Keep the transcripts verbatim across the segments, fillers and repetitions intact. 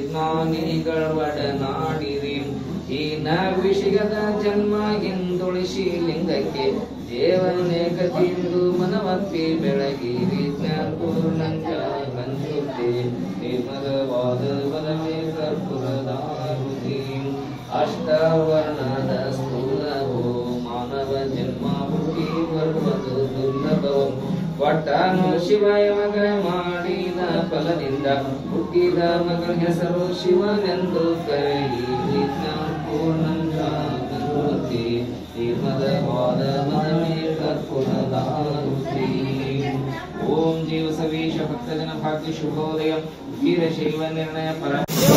ವಿಜ್ಞಾನಿಗಳ ಒಡನಾಡಿರಿ ಹೀನ ವಿಷಯದ ಜನ್ಮ ಹಿಂದುಳಿಸಿ ಲಿಂಗಕ್ಕೆ ದೇವನೇ ಗತಿಯಿಂದ ಮನವಪ್ಪಿ ಬೆಳಗಿರಿ ಜ್ಞಾನ ಪೂರ್ಣಂಗ ಗಂಧುತೆ ನಿರ್ಮಲವಾದ ಬಲವೇ ಕರ್ಪುರದಾರುತಿ ಅಷ್ಟವರ್ಣದ ಸ್ಥೂಲವೋ ಮಾನವ ಜನ್ಮ ಹುಟ್ಟಿ ಬರುವುದು ದುರ್ಲಭವು ಒಟ್ಟಾನು ಶಿವಯ ಮಗ ಮಾಡಿದ ಫಲದಿಂದ ಹುಟ್ಟಿದ ಮಗನ ಹೆಸರು ಶಿವನೆಂದು ಕರೆಯಿರಿ ಜ್ಞಾನ ಪೂರ್ಣಂಗ ಗಂಧುತೆ ನಿರ್ಮಲವಾದ ಮನವೇ ಕರ್ಪುರದಾರುತಿ ಓಂ ಜೀವ ಸವೀಶ ಭಕ್ತಜನ ಭಾಗ್ಯ ಶುಭೋದಯ ವೀರಶೈವ ನಿರ್ಣಯ ಪರ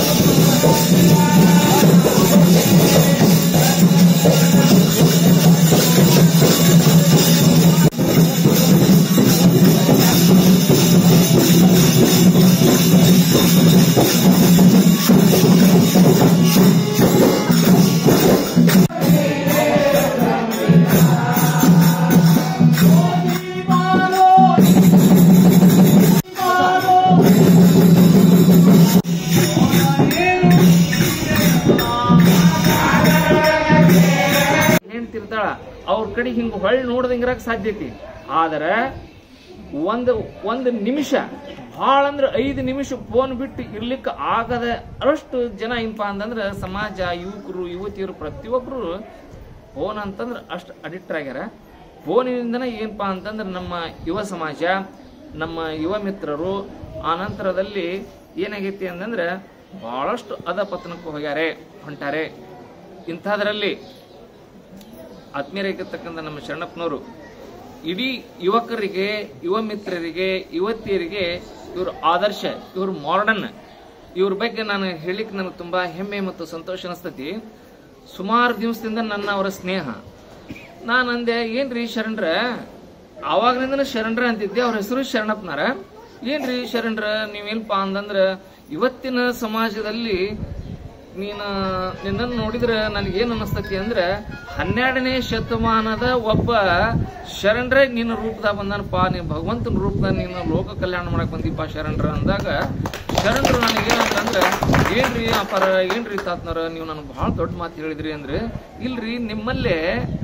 ಅವ್ರ ಕಡೆ ಹಿಂಗ ಹೊಳ್ಳಿ ನೋಡ್ದಂಗಿರಕ್ ಸಾಧ್ಯತೆ ಆದ್ರೆ ಒಂದು ಒಂದು ನಿಮಿಷ ಭಾಳ ಅಂದ್ರೆ ಐದು ನಿಮಿಷ ಫೋನ್ ಬಿಟ್ಟು ಇರ್ಲಿಕ್ಕೆ ಆಗದ ಅಷ್ಟು ಜನ ಏನಪ್ಪ ಅಂತಂದ್ರೆ ಸಮಾಜ ಯುವಕರು ಯುವತಿಯರು ಪ್ರತಿಯೊಬ್ಬರು ಫೋನ್ ಅಂತಂದ್ರೆ ಅಷ್ಟು ಅಡಿಕ್ಟ್ ಆಗ್ಯಾರ. ಫೋನಿನಿಂದನೇ ಏನಪ್ಪ ಅಂತಂದ್ರೆ ನಮ್ಮ ಯುವ ಸಮಾಜ ನಮ್ಮ ಯುವ ಮಿತ್ರರು ಆ ನಂತರದಲ್ಲಿ ಏನಾಗೈತಿ ಅಂತಂದ್ರೆ ಬಹಳಷ್ಟು ಅಧಪತನಕ್ಕೆ ಹೋಗ್ಯಾರೆ ಹೊಂಟಾರೆ. ಇಂಥದ್ರಲ್ಲಿ ಆತ್ಮೀಯರಾಗಿರ್ತಕ್ಕಂಥ ನಮ್ಮ ಶರಣಪ್ಪನವರು ಇಡೀ ಯುವಕರಿಗೆ ಯುವ ಮಿತ್ರರಿಗೆ ಯುವತಿಯರಿಗೆ ಇವರು ಆದರ್ಶ, ಇವರು ಮಾಡರ್ನ್. ಇವ್ರ ಬಗ್ಗೆ ನಾನು ಹೇಳಿಕ್ಕೆ ನನಗೆ ತುಂಬಾ ಹೆಮ್ಮೆ ಮತ್ತು ಸಂತೋಷ ಅನಿಸ್ತತಿ. ಸುಮಾರು ದಿವಸದಿಂದ ನನ್ನ ಅವರ ಸ್ನೇಹ. ನಾನು ಅಂದೆ ಏನ್ರಿ ಶರಣರ, ಆವಾಗಲಿಂದ ಶರಣರ ಅಂತಿದ್ದೆ. ಅವ್ರ ಹೆಸರು ಶರಣಪ್ಪನಾರ. ಏನ್ರಿ ಶರಣರ ನೀವೇನಪ್ಪ ಅಂತಂದ್ರ ಇವತ್ತಿನ ಸಮಾಜದಲ್ಲಿ ನೀನು ನಿನ್ನನ್ನು ನೋಡಿದ್ರೆ ನನಗೇನು ಅನ್ನಿಸ್ತತಿ ಅಂದ್ರೆ ಹನ್ನೆರಡನೇ ಶತಮಾನದ ಒಬ್ಬ ಶರಣರೇ ನಿನ್ನ ರೂಪದಾಗ ಬಂದನಪ್ಪ, ನೀನು ಭಗವಂತನ ರೂಪದಾಗ ನೀನು ಲೋಕ ಕಲ್ಯಾಣ ಮಾಡಕ್ ಬಂದಿಪ್ಪ ಶರಣರ ಅಂದಾಗ ಶರಣರು ನನಗೇನಂತಂದ್ರೆ ಏನ್ರಿ ಅಪಾರ ಏನ್ರಿ ತಾತ್ನರ ನೀವು ನನಗೆ ಬಹಳ ದೊಡ್ಡ ಮಾತು ಹೇಳಿದ್ರಿ ಅಂದ್ರೆ ಇಲ್ರಿ ನಿಮ್ಮಲ್ಲೇ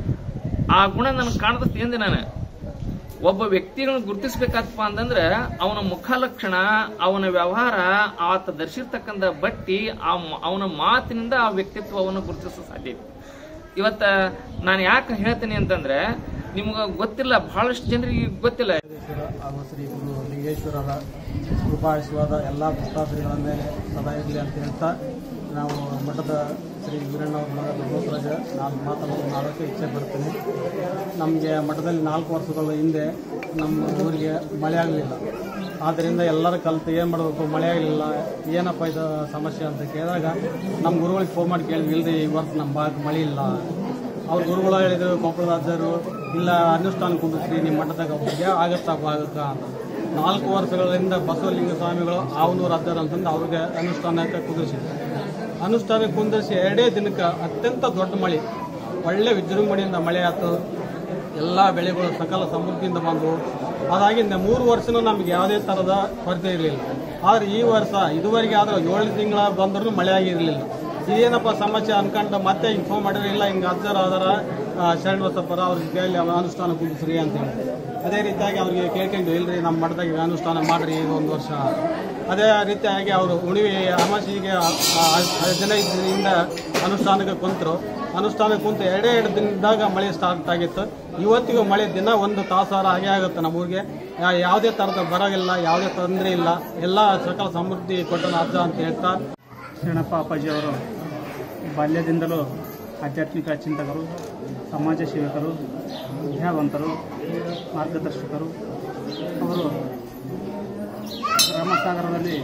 ಆ ಗುಣ ನನಗೆ ಕಾಣತತಿ ಎಂದೆ. ನಾನು ಒಬ್ಬ ವ್ಯಕ್ತಿಗಳನ್ನ ಗುರುತಿಸ್ಬೇಕಪ್ಪ ಅಂತಂದ್ರೆ ಅವನ ಮುಖ ಲಕ್ಷಣ, ಅವನ ವ್ಯವಹಾರ, ಆತ ಧರಿಸಿರ್ತಕ್ಕಂಥ ಬಟ್ಟಿ, ಅವನ ಮಾತಿನಿಂದ ಆ ವ್ಯಕ್ತಿತ್ವವನ್ನು ಗುರುತಿಸೋ ಸಾಧ್ಯ. ಇವತ್ತ ನಾನು ಯಾಕೆ ಹೇಳ್ತೀನಿ ಅಂತಂದ್ರೆ ನಿಮ್ಗೆ ಗೊತ್ತಿಲ್ಲ, ಬಹಳಷ್ಟು ಜನರಿಗೆ ಗೊತ್ತಿಲ್ಲ. ಹಾಗೂ ಶ್ರೀ ಗುರು ಲಿಂಗೇಶ್ವರರ ಕೃಪಾಶೀರ್ವಾದ ಎಲ್ಲ ಭಕ್ತಾದಿಗಳ ಮೇಲೆ ಸದಾ ಇರಲಿ ಅಂತ ಹೇಳ್ತಾ ನಾವು ಮಠದ ಶ್ರೀ ವೀರಣ್ಣವ್ರ ಮಗ ದುರ್ಗೋಸರಾಜ ನಾನು ಮಾತಾಡೋದು ಮಾಡೋಕ್ಕೆ ಇಚ್ಛೆ ಪಡ್ತೀನಿ. ನಮಗೆ ಮಠದಲ್ಲಿ ನಾಲ್ಕು ವರ್ಷಗಳ ಹಿಂದೆ ನಮ್ಮ ಊರಿಗೆ ಮಳೆ ಆಗಲಿಲ್ಲ. ಆದ್ದರಿಂದ ಎಲ್ಲರ ಕಲಿತು ಏನು ಮಾಡಬೇಕು, ಮಳೆ ಆಗಲಿಲ್ಲ ಏನಪ್ಪ ಇದು ಸಮಸ್ಯೆ ಅಂತ ಕೇಳಿದಾಗ ನಮ್ಮ ಗುರುಗಳಿಗೆ ಫೋನ್ ಮಾಡಿ ಕೇಳಿದ್ವಿ, ಇಲ್ಲರಿ ಈ ವರ್ಷ ನಮ್ಮ ಭಾಗಕ್ಕೆ ಮಳೆ ಇಲ್ಲ. ಅವ್ರ ಗುರುಗಳು ಹೇಳಿದ್ರು, ಕೊಪ್ಪಳದಾಜರು ಇಲ್ಲ ಅನುಷ್ಠಾನ ಕುಂದಿಸ್ರಿ ನಿಮ್ಮ ಮಠದಾಗ ಬಗ್ಗೆ ಆಗತ್ತಪ್ಪ ಆಗುತ್ತಾ ಅಂತ. ನಾಲ್ಕು ವರ್ಷಗಳಿಂದ ಬಸವಲಿಂಗ ಸ್ವಾಮಿಗಳು ಆವನೂರು ಅಜ್ಜರು ಅಂತಂದು ಅವ್ರಿಗೆ ಅನುಷ್ಠಾನಕ್ಕೆ ಕುಂದಿಸಿದ್ರು. ಅನುಷ್ಠಾನಕ್ಕೆ ಕುಂದಿಸಿ ಎರಡೇ ದಿನಕ್ಕೆ ಅತ್ಯಂತ ದೊಡ್ಡ ಮಳೆ, ಒಳ್ಳೆ ವಿಜೃಂಭಣೆಯಿಂದ ಮಳೆ ಆಯ್ತು. ಎಲ್ಲ ಬೆಳೆಗಳು ಸಕಲ ಸಮೃದ್ಧಿಯಿಂದ ಬಂದವು. ಅದಾಗಿಂದ ಮೂರು ವರ್ಷನೂ ನಮಗೆ ಯಾವುದೇ ಥರದ ಕೊರತೆ ಇರಲಿಲ್ಲ. ಆದರೆ ಈ ವರ್ಷ ಇದುವರೆಗೆ ಆದ್ರೆ ಏಳು ತಿಂಗಳ ಬಂದರೂ ಮಳೆ ಆಗಿರಲಿಲ್ಲ. ಇದೇನಪ್ಪ ಸಮಸ್ಯೆ ಅನ್ಕೊಂಡು ಮತ್ತೆ ಹಿಂಗೆ ಫೋನ್ ಮಾಡಿದ್ರೆ ಇಲ್ಲ ಹಿಂಗೆ ಅಜ್ಜರ ಅದರ ಶರಣಬಸಪ್ಪರ ಅವ್ರಿಗೆ ಕೇಳಿ ಅನುಷ್ಠಾನ ಕುಂದಿಸ್ರಿ ಅಂತೇಳಿ ಅದೇ ರೀತಿಯಾಗಿ ಅವ್ರಿಗೆ ಕೇಳ್ಕೊಂಡು ಇಲ್ರಿ ನಮ್ಮ ಮಠದಾಗ ಅನುಷ್ಠಾನ ಮಾಡಿರಿ ಇದು ಒಂದು ವರ್ಷ. ಅದೇ ರೀತಿಯಾಗಿ ಅವರು ಉಣಿವೆ ಅಮಾಸಿಗೆ ಹದಿನೈದರಿಂದ ಅನುಷ್ಠಾನಕ್ಕೆ ಕುಂತರು. ಅನುಷ್ಠಾನಕ್ಕೆ ಕುಂತು ಎರಡೇ ಎರಡು ದಿನದಾಗ ಮಳೆ ಸ್ಟಾರ್ಟ್ ಆಗಿತ್ತು. ಇವತ್ತಿಗೂ ಮಳೆ ದಿನ ಒಂದು ತಾಸಾರ ಹಾಗೆ ಆಗುತ್ತೆ. ನಮ್ಮೂರಿಗೆ ಯಾವುದೇ ಥರದ ಬರಗಿಲ್ಲ, ಯಾವುದೇ ತೊಂದರೆ ಇಲ್ಲ, ಎಲ್ಲ ಸಕಲ ಸಮೃದ್ಧಿ ಕೊಟ್ಟನ ಅಜ್ಜ ಅಂತ ಹೇಳ್ತಾ ಶರಣಪ್ಪ ಅಪ್ಪಾಜಿಯವರು ಬಾಲ್ಯದಿಂದಲೂ ಆಧ್ಯಾತ್ಮಿಕ ಚಿಂತಕರು, ಸಮಾಜ ಸೇವಕರು, ವಿದ್ಯಾವಂತರು, ಮಾರ್ಗದರ್ಶಕರು. ಅವರು ರಾಮಸಾಗರದಲ್ಲಿ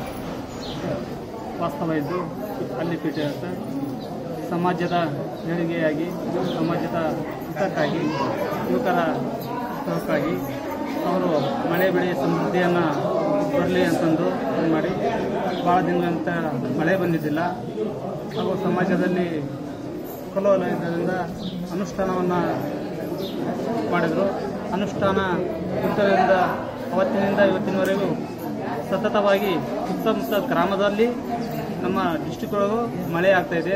ವಾಸ್ತವ ಇದ್ದು ಅಲ್ಲಿ ಪೀಠ ಇರುತ್ತೆ. ಸಮಾಜದ ಏಳಿಗೆಯಾಗಿ, ಸಮಾಜದ ಹಿತಕ್ಕಾಗಿ, ಯುವಕರ ಹಿತಕ್ಕಾಗಿ ಅವರು ಮಳೆ ಬೆಳೆ ಸಮೃದ್ಧಿಯನ್ನು ಬರಲಿ ಅಂತಂದು ಮಾಡಿ ಭಾಳ ದಿನದಂತ ಮಳೆ ಬಂದಿದ್ದಿಲ್ಲ. ಹಾಗೂ ಸಮಾಜದಲ್ಲಿ ಕಲೋಲ ಇದ್ದರಿಂದ ಅನುಷ್ಠಾನವನ್ನು ಮಾಡಿದರು. ಅನುಷ್ಠಾನ ಹುಟ್ಟದಿಂದ ಅವತ್ತಿನಿಂದ ಇವತ್ತಿನವರೆಗೂ ಸತತವಾಗಿ ಸುತ್ತಮುತ್ತ ಗ್ರಾಮದಲ್ಲಿ ನಮ್ಮ ಡಿಸ್ಟಿಕ್ ಒಳಗೂ ಮಳೆ ಆಗ್ತಾ ಇದೆ.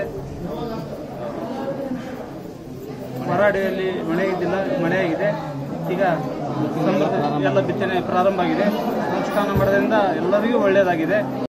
ಹೊರಾಡಿಯಲ್ಲಿ ಮಳೆ ಇದ್ದಿಲ್ಲ, ಮಳೆ ಆಗಿದೆ. ಈಗ ಸಮೃದ್ಧಿ ಎಲ್ಲ ಬಿತ್ತನೆ ಪ್ರಾರಂಭ ಆಗಿದೆ. ಅನುಷ್ಠಾನ ಮಾಡೋದ್ರಿಂದ ಎಲ್ಲರಿಗೂ ಒಳ್ಳೆಯದಾಗಿದೆ.